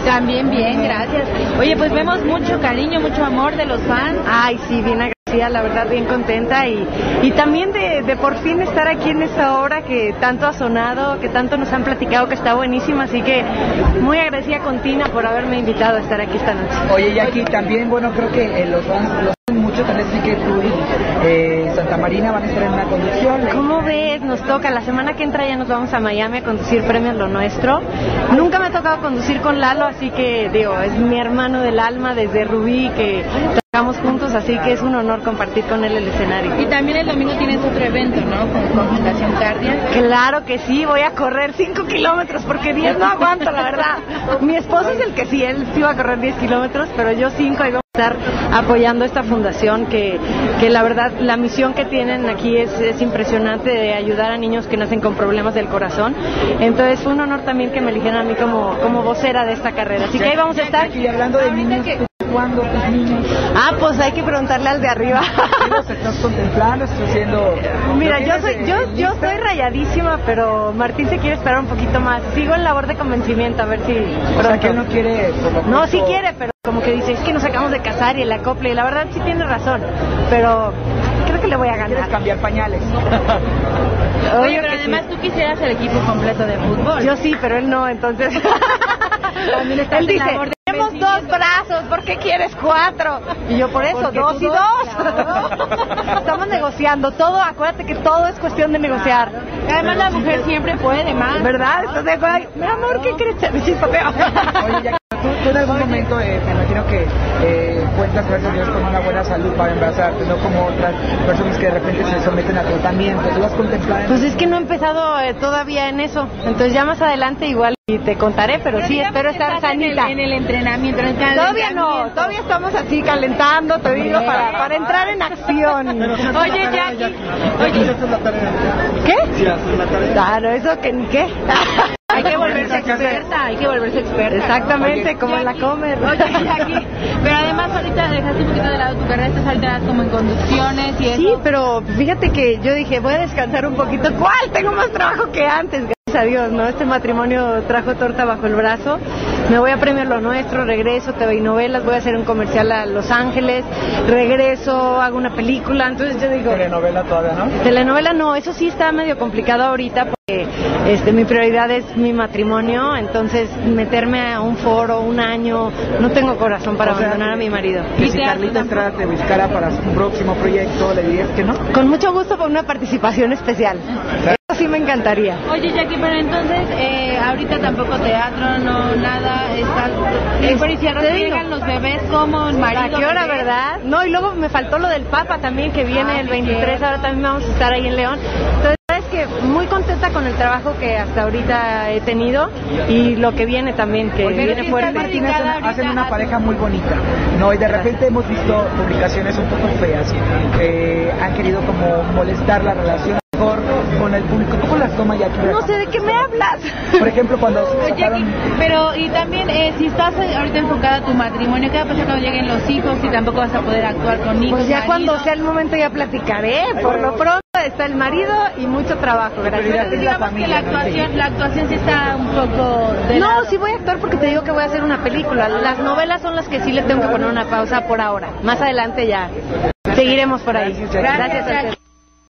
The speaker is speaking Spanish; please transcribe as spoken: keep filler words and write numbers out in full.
También bien, gracias. Oye, pues vemos mucho cariño, mucho amor de los fans. Ay, sí, bien agradecida, la verdad, bien contenta y, y también de, de por fin estar aquí en esta obra que tanto ha sonado, que tanto nos han platicado que está buenísima, así que muy agradecida con Tina por haberme invitado a estar aquí esta noche. Oye, y aquí también, bueno, creo que eh, los fans los mucho, también sí que tú eh, Santa Marina van a estar en una conducción. ¿Cómo ves? Nos toca, la semana que entra ya nos vamos a Miami a conducir Premios Lo Nuestro. Nunca me ha tocado conducir con Lalo, así que digo, es mi hermano del alma desde Rubí, que trabajamos juntos, así que es un honor compartir con él el escenario. Y también el domingo tienes otro evento, ¿no? Con, con Fundación Cardia. Claro que sí, voy a correr cinco kilómetros porque diez no aguanto, la verdad. Mi esposo es el que sí, él sí va a correr diez kilómetros, pero yo cinco y vamos a estar apoyando esta fundación que, que la verdad, la misión que tienen aquí es, es impresionante, de ayudar a niños que nacen con problemas del corazón. Entonces fue un honor también que me eligieran a mí como, como vocera de esta carrera. Así que ahí vamos a estar. Y hablando de niños, ¿cuándo tus niños? Ah, pues hay que preguntarle al de arriba. ¿Los estás contemplando? ¿Estás haciendo...? Mira, yo soy, yo, yo soy rayadísima, pero Martín se quiere esperar un poquito más. Sigo en labor de convencimiento, a ver si... O sea, que él no quiere... Por lo no, pronto... sí quiere, pero como que dice, es que nos acabamos de casar y el acople, y la verdad sí tiene razón, pero creo que le voy a ganar. ¿Quieres cambiar pañales? Oye, pero además sí. Tú quisieras el equipo completo de fútbol. Yo sí, pero él no, entonces... También estás él en dice, labor de tenemos dos brazos, ¿por qué quieres cuatro? Y yo por eso, Porque dos y dos. Claro. Estamos negociando, todo, acuérdate que todo es cuestión de negociar. Además la mujer siempre puede más. ¿Verdad? ¿Estás de acuerdo? Mi amor, ¿qué crees? Oye, ya tú, tú en algún momento, eh, me imagino que eh, cuentas, gracias a Dios, con una buena salud para embarazarte, no como otras personas que de repente se someten a tratamiento. ¿Tú has contemplado? Pues es que no he empezado eh, todavía en eso, entonces ya más adelante igual y te contaré, pero, pero sí, espero estar sanita. En el, en el entrenamiento. En el todavía no, todavía estamos así calentando, te digo, para, para entrar en acción. Oye, Jackie, oye, ¿qué? Claro, eso que ni qué. Hay que volverse experta, hay que volverse experta. Exactamente, ¿no? Como Jackie, en la Comer. Oye, Jackie, pero además ahorita dejaste un poquito de lado tu carrera, estás ahorita como en conducciones y eso. Sí, pero fíjate que yo dije, voy a descansar un poquito. ¿Cuál? Tengo más trabajo que antes. Gracias a Dios, ¿no? Este matrimonio trajo torta bajo el brazo. Me voy a Premios Lo Nuestro, regreso, T V y novelas, voy a hacer un comercial a Los Ángeles, regreso, hago una película, entonces yo digo... ¿Telenovela todavía, no? Telenovela no, eso sí está medio complicado ahorita porque este, mi prioridad es mi matrimonio, entonces meterme a un foro, un año, no tengo corazón para o sea, abandonar a mi marido. ¿Y si Carlita Estrada te buscara para un próximo proyecto, le dirías que no? Con mucho gusto, para una participación especial. Eso sí me encantaría. Oye, Jackie, pero entonces, eh, ahorita tampoco teatro, no, nada, estás... Pero y si ahora llegan los bebés como marido... ¿A qué hora, bebés? ¿Verdad? No, y luego me faltó lo del Papa también, que viene ah, el veintitrés, ahora también vamos a estar ahí en León. Entonces, es que muy contenta con el trabajo que hasta ahorita he tenido y lo que viene también, que Oye, viene si fuerte. Martín, hacen, hacen una pareja muy bonita, ¿no? Y de repente hemos visto publicaciones un poco feas, eh, han querido como molestar la relación con el público. ¿Cómo las toma Jackie? No sé de qué me hablas. Por ejemplo, cuando sacaron... Jackie, pero y también eh, si estás ahorita enfocada a tu matrimonio, ¿qué va a pasar cuando lleguen los hijos y tampoco vas a poder actuar con hijos? Pues ya marido? Cuando sea el momento ya platicaré. Por lo pronto está el marido y mucho trabajo. Gracias. Pero digamos que la actuación, la actuación sí está un poco de No, lado. sí voy a actuar porque te digo que voy a hacer una película. Las novelas son las que sí le tengo que poner una pausa por ahora. Más adelante ya seguiremos por ahí. Gracias, Gracias a ustedes.